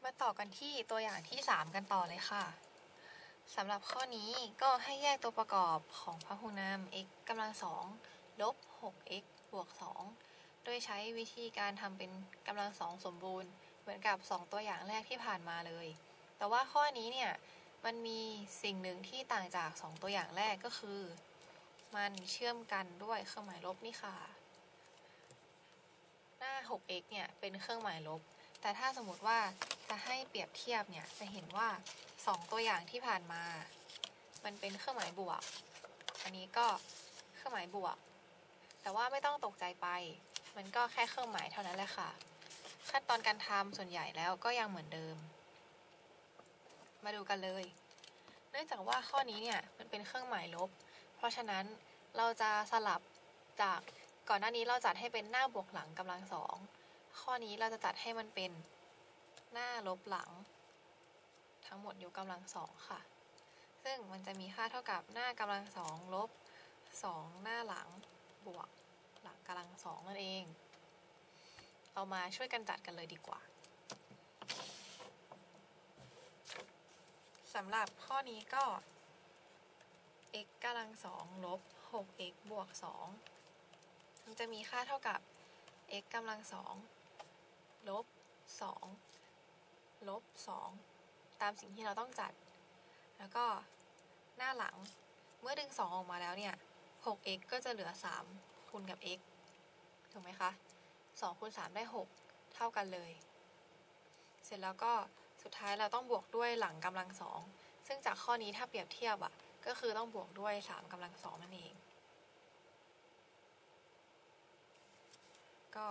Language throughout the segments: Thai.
มาต่อกันที่ตัวอย่างที่3กันต่อเลยค่ะสำหรับข้อนี้ก็ให้แยกตัวประกอบของพหุนาม x กำลัง2ลบ 6x บวก2โดยใช้วิธีการทำเป็นกำลัง2สมบูรณ์เหมือนกับ2ตัวอย่างแรกที่ผ่านมาเลยแต่ว่าข้อนี้เนี่ยมันมีสิ่งหนึ่งที่ต่างจาก2ตัวอย่างแรกก็คือมันเชื่อมกันด้วยเครื่องหมายลบนี่ค่ะหน้า 6x เนี่ยเป็นเครื่องหมายลบแต่ถ้าสมมติว่าจะให้เปรียบเทียบเนี่ยจะเห็นว่า2ตัวอย่างที่ผ่านมามันเป็นเครื่องหมายบวกอันนี้ก็เครื่องหมายบวกแต่ว่าไม่ต้องตกใจไปมันก็แค่เครื่องหมายเท่านั้นแหละค่ะขั้นตอนการทำส่วนใหญ่แล้วก็ยังเหมือนเดิมมาดูกันเลยเนื่องจากว่าข้อนี้เนี่ยมันเป็นเครื่องหมายลบเพราะฉะนั้นเราจะสลับจากก่อนหน้านี้เราจัดให้เป็นหน้าบวกหลังกำลัง2ข้อนี้เราจะจัดให้มันเป็นหน้าลบหลังทั้งหมดยกกำลัง2ค่ะซึ่งมันจะมีค่าเท่ากับหน้ากำลัง2ลบ2หน้าหลังบวกหลังกำลัง2นั่นเองเรามาช่วยกันจัดกันเลยดีกว่าสำหรับข้อนี้ก็ x กำลัง2ลบ 6x บวก2มันจะมีค่าเท่ากับ x กำลัง2ลบ2ลบ2ตามสิ่งที่เราต้องจัดแล้วก็หน้าหลังเมื่อดึง2ออกมาแล้วเนี่ย 6x ก็จะเหลือ3คูณกับ x ถูกไหมคะ2คูณ3ได้6เท่ากันเลยเสร็จแล้วก็สุดท้ายเราต้องบวกด้วยหลังกำลัง2ซึ่งจากข้อนี้ถ้าเปรียบเทียบก็คือต้องบวกด้วย3กำลัง2นั่นเองก็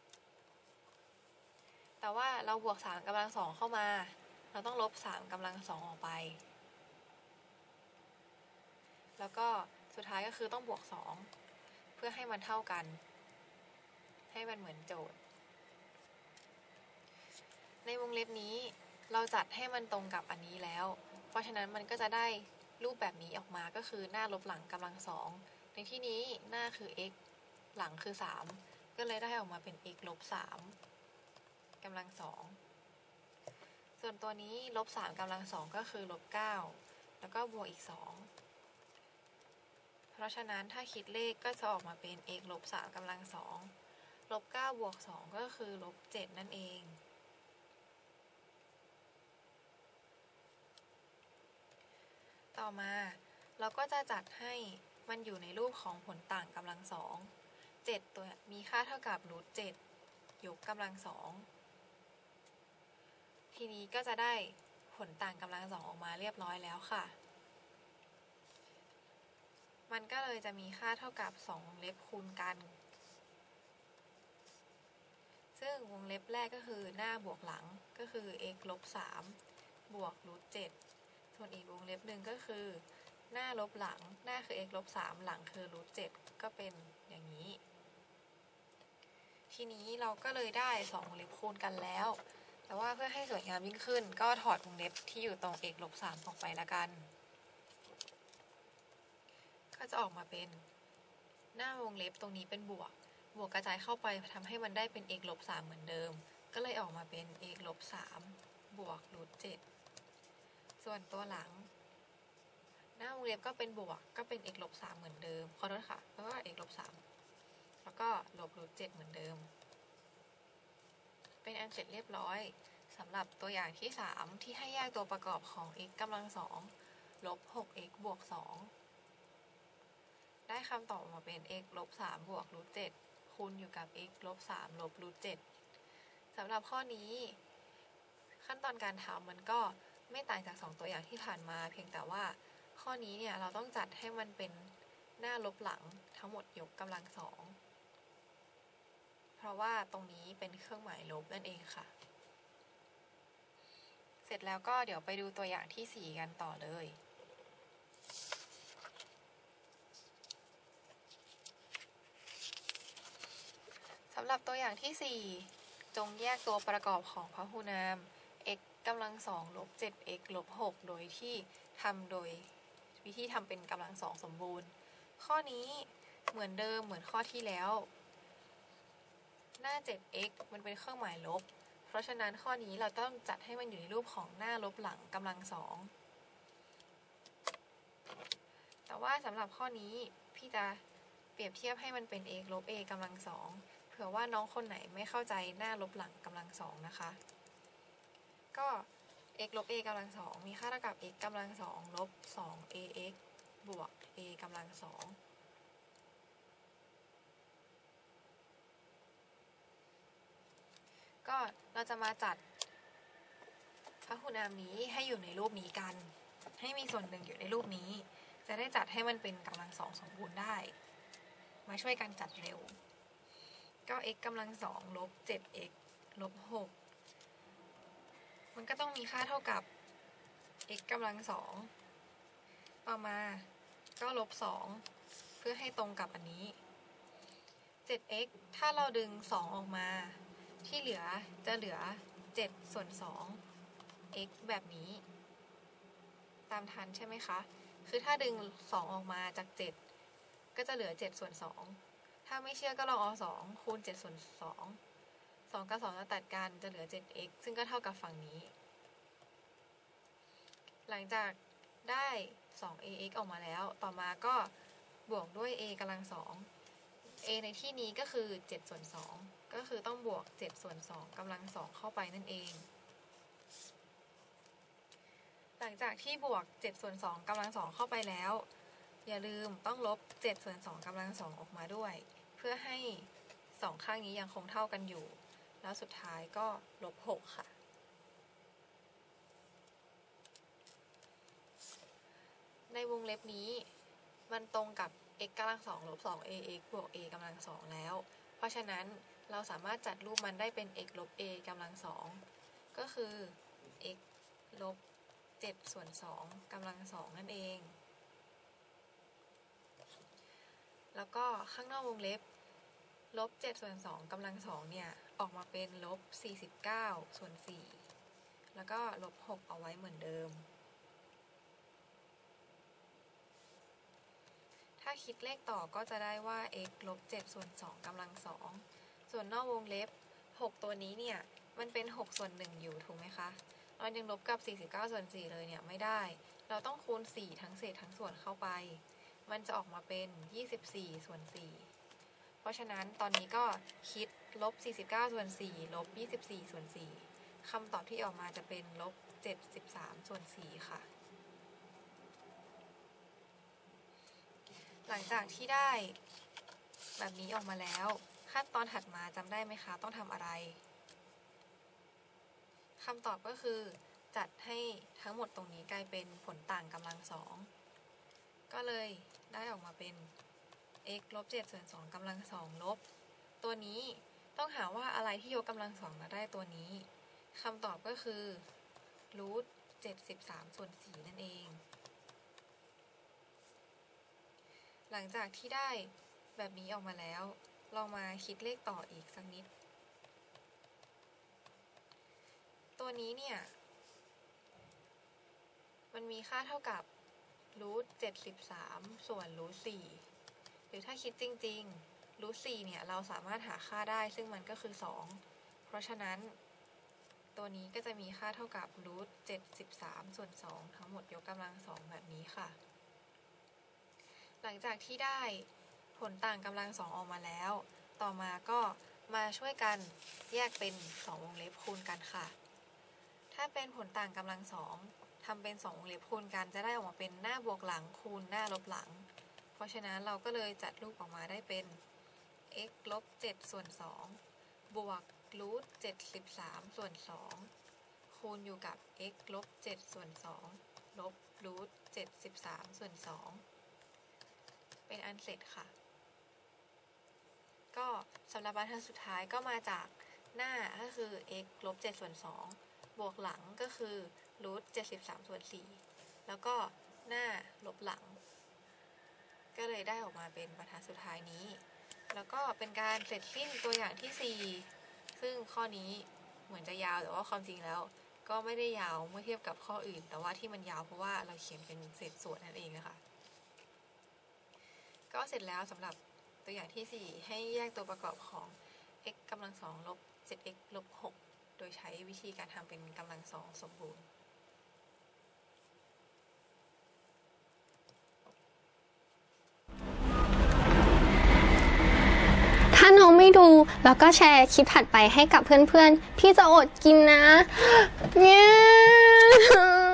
แต่ว่าเราบวก3กำลัง2เข้ามาเราต้องลบ3กำลัง2ออกไปแล้วก็สุดท้ายก็คือต้องบวก2เพื่อให้มันเท่ากันให้มันเหมือนโจทย์ในวงเล็บนี้เราจัดให้มันตรงกับอันนี้แล้วเพราะฉะนั้นมันก็จะได้รูปแบบนี้ออกมาก็คือหน้าลบหลังกำลัง2ในที่นี้หน้าคือ x หลังคือ3ก็เลยได้ออกมาเป็น x ลบ3กำลัง2ส่วนตัวนี้ลบ3กำลัง2ก็คือลบ9แล้วก็บวกอีก2เพราะฉะนั้นถ้าคิดเลขก็จะออกมาเป็น x ลบ3กำลัง2ลบ9บวก2ก็คือลบ7นั่นเองต่อมาเราก็จะจัดให้มันอยู่ในรูปของผลต่างกำลัง7ตัวมีค่าเท่ากับรูท7ยกกำลัง2ทีนี้ก็จะได้ผลต่างกำลัง2ออกมาเรียบร้อยแล้วค่ะมันก็เลยจะมีค่าเท่ากับ2วงเล็บคูณกันซึ่งวงเล็บแรกก็คือหน้าบวกหลังก็คือ x ลบ3บวกรูท7ส่วนอีกวงเล็บหนึ่งก็คือหน้าลบหลังหน้าคือ x ลบ3หลังคือรูท7ก็เป็นอย่างนี้ทีนี้เราก็เลยได้2วงเล็บคูณกันแล้วแต่ว่าเพื่อให้สวยงามยิ่งขึ้นก็ถอดวงเล็บที่อยู่ตรง x ลบ3ออกไปละกันก็จะออกมาเป็นหน้าวงเล็บตรงนี้เป็นบวกกระจายเข้าไปทำให้มันได้เป็น x ลบ3เหมือนเดิมก็เลยออกมาเป็น x ลบ3บวกรูท7ส่วนตัวหลังหน้าวงเล็บก็เป็นบวกก็เป็น x ลบ3เหมือนเดิมขอโทษค่ะเพราะว่า x ลบ3แล้วก็ลบรูท7เหมือนเดิมเป็นอันเสร็จเรียบร้อยสำหรับตัวอย่างที่3ที่ให้แยกตัวประกอบของ x กำลัง2ลบ 6x บวก2ได้คำตอบออกมาเป็น x ลบ3บวกรูท7คูณอยู่กับ x ลบ3ลบรูท7สำหรับข้อนี้ขั้นตอนการทำมันก็ไม่ต่างจาก2ตัวอย่างที่ผ่านมาเพียงแต่ว่าข้อนี้เนี่ยเราต้องจัดให้มันเป็นหน้าลบหลังทั้งหมดยกกำลัง2เพราะว่าตรงนี้เป็นเครื่องหมายลบนั่นเองค่ะเสร็จแล้วก็เดี๋ยวไปดูตัวอย่างที่4กันต่อเลยสำหรับตัวอย่างที่4จงแยกตัวประกอบของพหุนาม x กำลัง2ลบ 7x ลบ6โดยที่ทำโดยวิธีทำเป็นกำลัง2สมบูรณ์ข้อนี้เหมือนเดิมเหมือนข้อที่แล้วหน้า 7x มันเป็นเครื่องหมายลบเพราะฉะนั้นข้อนี้เราต้องจัดให้มันอยู่ในรูปของหน้าลบหลังกำลังสองแต่ว่าสำหรับข้อนี้พี่จะเปรียบเทียบให้มันเป็น x ลบ a กำลังสองเผื่อว่าน้องคนไหนไม่เข้าใจหน้าลบหลังกำลังสองนะคะก็ x ลบ a กำลังสองมีค่าเท่ากับ x กำลังสองลบ 2ax บวก a กำลังสองก็เราจะมาจัดพหุนามนี้ให้อยู่ในรูปนี้กันให้มีส่วนหนึ่งอยู่ในรูปนี้จะได้จัดให้มันเป็นกำลังสองสมบูรณ์ได้มาช่วยกันจัดเร็วก็ x กำลังสองลบ 7x ลบ 6มันก็ต้องมีค่าเท่ากับ x กำลังสองต่อมาก็ลบ2เพื่อให้ตรงกับอันนี้ 7x ถ้าเราดึง2ออกมาที่เหลือจะเหลือ7ส่วน2 x แบบนี้ตามทันใช่ไหมคะคือถ้าดึง2ออกมาจาก7ก็จะเหลือ7ส่วน2ถ้าไม่เชื่อก็ลองเอา2คูณ7ส่วน2 2กับ2จะตัดกันจะเหลือ 7x ซึ่งก็เท่ากับฝั่งนี้หลังจากได้ 2ax ออกมาแล้วต่อมาก็บวกด้วย a กำลัง2 a ในที่นี้ก็คือ7ส่วน2ก็คือต้องบวก7ส่วน2กำลัง2เข้าไปนั่นเองหลังจากที่บวก7ส่วน2กำลัง2เข้าไปแล้วอย่าลืมต้องลบ7ส่วน2กำลัง2ออกมาด้วยเพื่อให้2ข้างนี้ยังคงเท่ากันอยู่แล้วสุดท้ายก็ลบ6ค่ะในวงเล็บนี้มันตรงกับ x กำลัง2ลบ 2ax บวก a กำลัง2แล้วเพราะฉะนั้นเราสามารถจัดรูปมันได้เป็น x ลบ a กำลัง2ก็คือ x ลบ7ส่วน2กำลัง2นั่นเองแล้วก็ข้างนอกวงเล็บลบ7ส่วน2กำลัง2เนี่ยออกมาเป็นลบ49ส่วน4แล้วก็ลบ6เอาไว้เหมือนเดิมถ้าคิดเลขต่อก็จะได้ว่า x ลบ7ส่วน2กำลัง2ส่วนนอกวงเล็บ6ตัวนี้เนี่ยมันเป็น6ส่วน1อยู่ถูกไหมคะเรายังลบกับ49ส่วน4เลยเนี่ยไม่ได้เราต้องคูณ4ทั้งเศษทั้งส่วนเข้าไปมันจะออกมาเป็น24ส่วน4เพราะฉะนั้นตอนนี้ก็คิดลบ49ส่วน4ลบ24ส่วน4คำตอบที่ออกมาจะเป็นลบ73ส่วน4ค่ะหลังจากที่ได้แบบนี้ออกมาแล้วขั้นตอนถัดมาจำได้ไหมคะต้องทำอะไรคำตอบก็คือจัดให้ทั้งหมดตรงนี้กลายเป็นผลต่างกำลัง2ก็เลยได้ออกมาเป็น x ลบ7ส่วน2กำลัง2ลบตัวนี้ต้องหาว่าอะไรที่ยกกำลัง2มาได้ตัวนี้คำตอบก็คือรูท73ส่วน4นั่นเองหลังจากที่ได้แบบนี้ออกมาแล้วลองมาคิดเลขต่ออีกสักนิดตัวนี้เนี่ยมันมีค่าเท่ากับรูท73ส่วนรูท4หรือถ้าคิดจริงๆรูท4เนี่ยเราสามารถหาค่าได้ซึ่งมันก็คือ2เพราะฉะนั้นตัวนี้ก็จะมีค่าเท่ากับรูท73ส่วน2ทั้งหมดยกกำลัง2แบบนี้ค่ะหลังจากที่ได้ผลต่างกำลัง2ออกมาแล้วต่อมาก็มาช่วยกันแยกเป็น2วงเล็บคูณกันค่ะถ้าเป็นผลต่างกำลัง2ทำเป็น2วงเล็บคูณกันจะได้ออกมาเป็นหน้าบวกหลังคูณหน้าลบหลังเพราะฉะนั้นเราก็เลยจัดรูปออกมาได้เป็น x ลบ7ส่วน2บวกรูท73ส่วน2คูณอยู่กับ x ลบ7ส่วน2ลบรูท73ส่วน2เป็นอันเสร็จค่ะก็สำหรับบรรทัดสุดท้ายก็มาจากหน้าก็คือ x ลบ7ส่วน2บวกหลังก็คือรูท73ส่วน4แล้วก็หน้าลบหลังก็เลยได้ออกมาเป็นบรรทัดสุดท้ายนี้แล้วก็เป็นการเสร็จสิ้นตัวอย่างที่4ซึ่งข้อนี้เหมือนจะยาวแต่ว่าความจริงแล้วก็ไม่ได้ยาวเมื่อเทียบกับข้ออื่นแต่ว่าที่มันยาวเพราะว่าเราเขียนเป็นเศษส่วนนั่นเองนะคะก็เสร็จแล้วสำหรับตัวอย่างที่4ให้แยกตัวประกอบของ x กำลัง2ลบ 7x ลบ6โดยใช้วิธีการทำเป็นกำลังสองสมบูรณ์ถ้าน้องไม่ดูแล้วก็แชร์คลิปถัดไปให้กับเพื่อนๆพี่จะอดกินนะเนี่ย